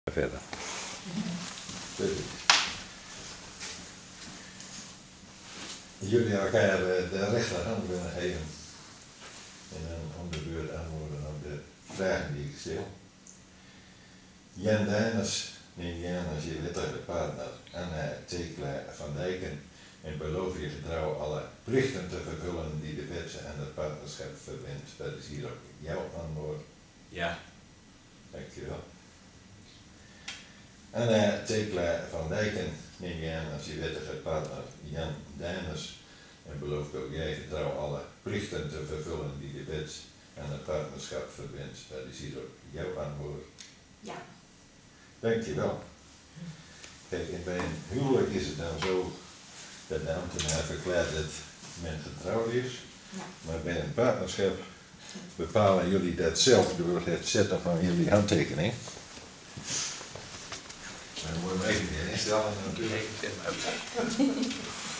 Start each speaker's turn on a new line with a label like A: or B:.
A: Verder. Jullie elkaar de rechterhand willen geven en dan om de beurt antwoorden op de vragen die ik stel. Jan Deiners neemt Jan als je wettige partner Anna Tekla van Dijken en beloof je getrouw alle plichten te vervullen die de wet en het partnerschap verbindt. Dat is hier ook jouw antwoord.
B: Ja.
A: Dankjewel. Anna Tekla van Dijken neem je aan als je wettige partner Jan Deiners en belooft ook jij getrouw alle plichten te vervullen die de wet en het partnerschap verbindt. Dat is hier ook jouw antwoord.
C: Ja.
A: Dankjewel. Kijk, en bij een huwelijk is het dan zo dat de ambtenaar verklaart dat men getrouwd is,
C: Ja.
A: maar bij een partnerschap bepalen jullie dat zelf door het zetten van jullie handtekening. Dan moeten we even instellen natuurlijk.
B: Ik zet hem uit.